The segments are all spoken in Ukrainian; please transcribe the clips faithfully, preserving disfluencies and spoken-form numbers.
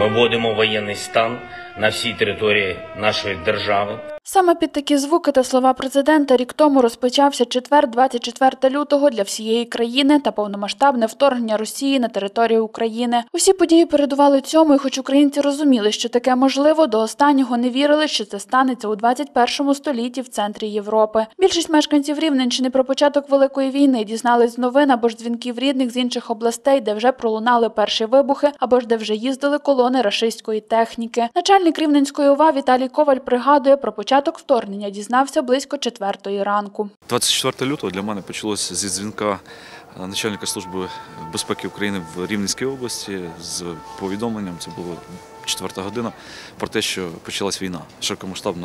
Ми вводимо воєнний стан на всій території нашої держави. Саме під такі звуки та слова президента рік тому розпочався четвер, двадцять четвертого лютого для всієї країни та повномасштабне вторгнення Росії на територію України. Усі події передували цьому, і хоч українці розуміли, що таке можливо, до останнього не вірили, що це станеться у двадцять першому столітті в центрі Європи. Більшість мешканців Рівненщини про початок Великої війни дізнались з новин або ж дзвінків рідних з інших областей, де вже пролунали перші вибухи, або ж де вже їздили колони рашистської техніки. Начальник Рівненської ОВА Віталій Коваль пригадує, про початок вторгнення дізнався близько четвертої ранку. двадцять четвертого лютого для мене почалося зі дзвінка начальника Служби безпеки України в Рівненській області з повідомленням, це була четверта година, про те, що почалась війна, широкомасштабна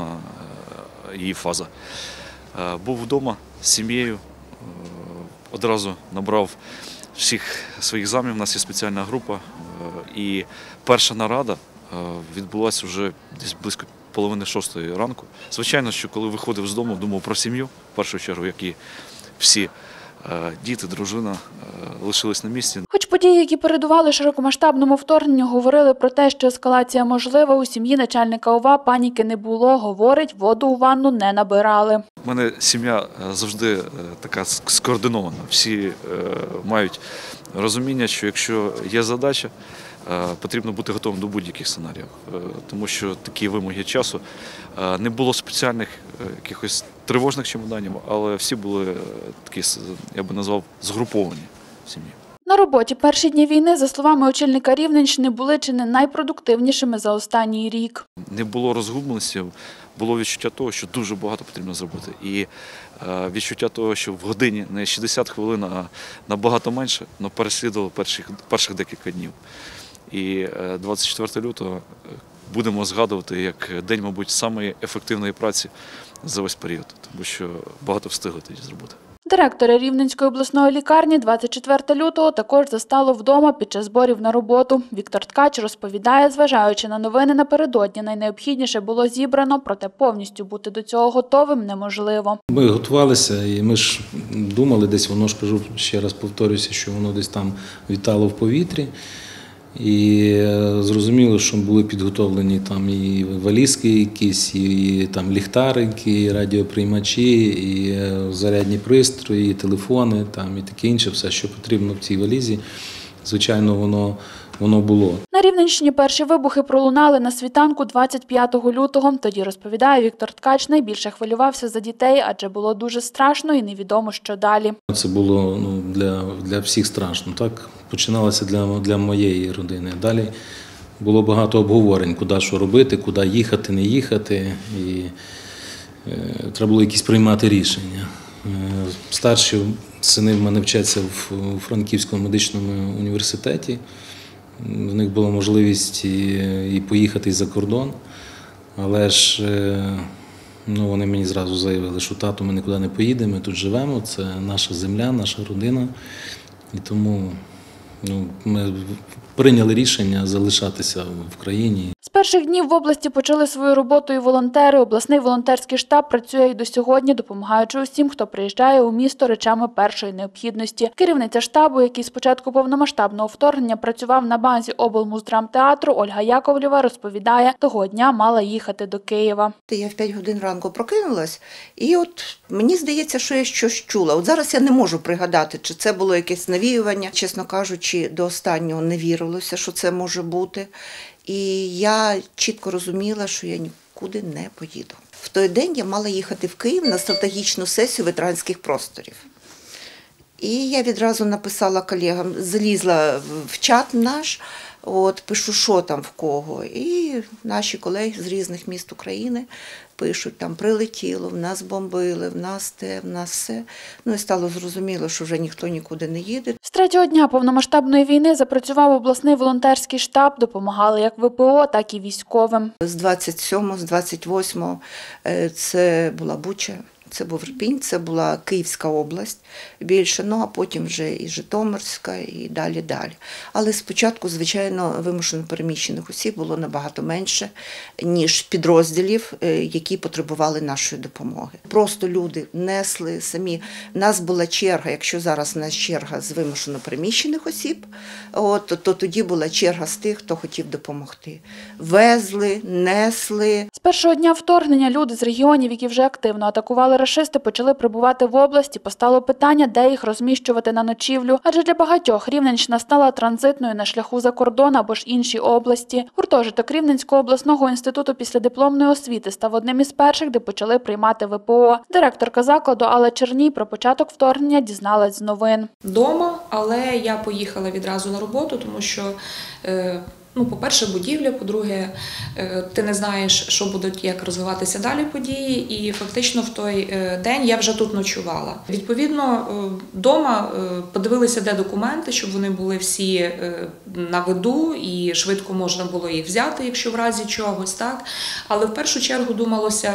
її фаза. Був вдома з сім'єю, одразу набрав всіх своїх замів, у нас є спеціальна група, і перша нарада відбулася вже десь близько половини шостої ранку. Звичайно, що коли виходив з дому, думав про сім'ю, в першу чергу, як і всі діти, дружина лишились на місці. Хоч події, які передували широкомасштабному вторгненню, говорили про те, що ескалація можлива, у сім'ї начальника ОВА паніки не було. Говорить, воду у ванну не набирали. У мене сім'я завжди така скоординована. Всі мають розуміння, що якщо є задача, потрібно бути готовим до будь-яких сценаріїв, тому що такі вимоги часу. Не було спеціальних якихось тривожних чемоданів, але всі були такі, я би назвав, згруповані в сім'ї. На роботі перші дні війни, за словами очільника Рівненщини, були чи не найпродуктивнішими за останній рік. Не було розгубленості, було відчуття того, що дуже багато потрібно зробити. І відчуття того, що в годині не шістдесят хвилин, а набагато менше, але переслідувало перших, перших декілька днів. І двадцять четвертого лютого будемо згадувати як день, мабуть, самої ефективної праці за весь період, тому що багато встигли тоді зробити. Директора Рівненської обласної лікарні двадцять четвертого лютого також застало вдома під час зборів на роботу. Віктор Ткач розповідає, зважаючи на новини напередодні, найнеобхідніше було зібрано, проте повністю бути до цього готовим неможливо. Ми готувалися і ми ж думали, десь воно ж, кажу, ще раз повторюся, що воно десь там вітало в повітрі. І зрозуміло, що були підготовлені там і валізки якісь, і там ліхтарики, і радіоприймачі, і зарядні пристрої, і телефони, там, і таке інше, все, що потрібно в цій валізі. Звичайно, воно, воно було. На Рівненщині перші вибухи пролунали на світанку двадцять п'ятого лютого. Тоді, розповідає Віктор Ткач, найбільше хвилювався за дітей, адже було дуже страшно і невідомо, що далі. Це було ну, для, для всіх страшно. Так починалося для, для моєї родини. Далі було багато обговорень, куди що робити, куди їхати, не їхати. І е, треба було якісь приймати рішення. Е, старші сини в мене вчаться в, у Франківському медичному університеті. В них була можливість і, і поїхати за кордон, але ж ну, вони мені зразу заявили, що тату, ми нікуди не поїдемо, ми тут живемо, це наша земля, наша родина. І тому ну, ми прийняли рішення залишатися в країні. З перших днів в області почали свою роботу і волонтери. Обласний волонтерський штаб працює і до сьогодні, допомагаючи усім, хто приїжджає у місто речами першої необхідності. Керівниця штабу, який з початку повномасштабного вторгнення працював на базі облмуздрамтеатру, Ольга Яковлєва розповідає, того дня мала їхати до Києва. Я в п'ять годин ранку прокинулась, і от мені здається, що я щось чула. От зараз я не можу пригадати, чи це було якесь навіювання. Чесно кажучи, до останнього не вірилося, що це може бути. І я чітко розуміла, що я нікуди не поїду. В той день я мала їхати в Київ на стратегічну сесію ветеранських просторів. І я відразу написала колегам, залізла в чат наш, от, пишу, що там в кого. І наші колеги з різних міст України пишуть, там прилетіло, в нас бомбили, в нас те, в нас все. Ну і стало зрозуміло, що вже ніхто нікуди не їде. З третього дня повномасштабної війни запрацював обласний волонтерський штаб, допомагали як ВПО, так і військовим. З двадцять сьомого, з двадцять восьмого це була Буча, Це був Ірпінь, це була Київська область більше, ну а потім вже і Житомирська, і далі, далі. Але спочатку, звичайно, вимушено переміщених осіб було набагато менше, ніж підрозділів, які потребували нашої допомоги. Просто люди несли самі. У нас була черга, якщо зараз у нас черга з вимушено переміщених осіб, от, то тоді була черга з тих, хто хотів допомогти. Везли, несли. З першого дня вторгнення люди з регіонів, які вже активно атакували рашисти, почали прибувати в області. Постало питання, де їх розміщувати на ночівлю. Адже для багатьох Рівненщина стала транзитною на шляху за кордон або ж інші області. Гуртожиток Рівненського обласного інституту післядипломної освіти став одним із перших, де почали приймати ве пе о. Директорка закладу Алла Черній про початок вторгнення дізналась з новин. Дома, але я поїхала відразу на роботу, тому що е, Ну, по-перше, будівля, по-друге, ти не знаєш, що будуть, як розвиватися далі події, і фактично в той день я вже тут ночувала. Відповідно, вдома подивилися, де документи, щоб вони були всі на виду і швидко можна було їх взяти, якщо в разі чогось, так? Але в першу чергу думалося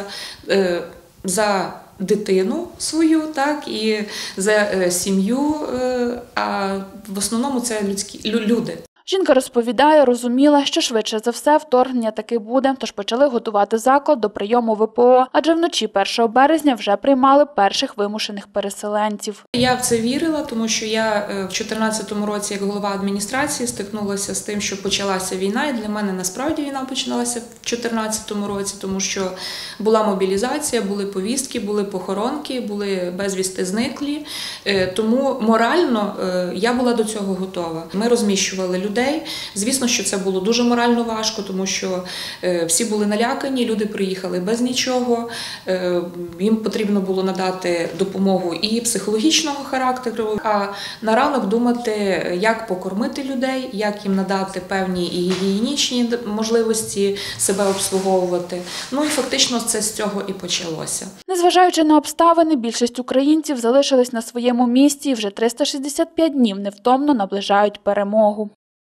за дитину свою, так, і за сім'ю, а в основному це людські люди. Жінка розповідає, розуміла, що швидше за все вторгнення таки буде, тож почали готувати заклад до прийому ве пе о, адже вночі першого березня вже приймали перших вимушених переселенців. Я в це вірила, тому що я в дві тисячі чотирнадцятому році як голова адміністрації стикнулася з тим, що почалася війна, і для мене насправді війна починалася в дві тисячі чотирнадцятому році, тому що була мобілізація, були повістки, були похоронки, були безвісти зниклі, тому морально я була до цього готова. Ми розміщували людей. Людей. Звісно, що це було дуже морально важко, тому що е, всі були налякані, люди приїхали без нічого, е, їм потрібно було надати допомогу і психологічного характеру, а на ранок думати, як покормити людей, як їм надати певні і гігієнічні можливості себе обслуговувати. Ну і фактично це з цього і почалося. Незважаючи на обставини, більшість українців залишились на своєму місці і вже триста шістдесят п'ять днів невтомно наближають перемогу.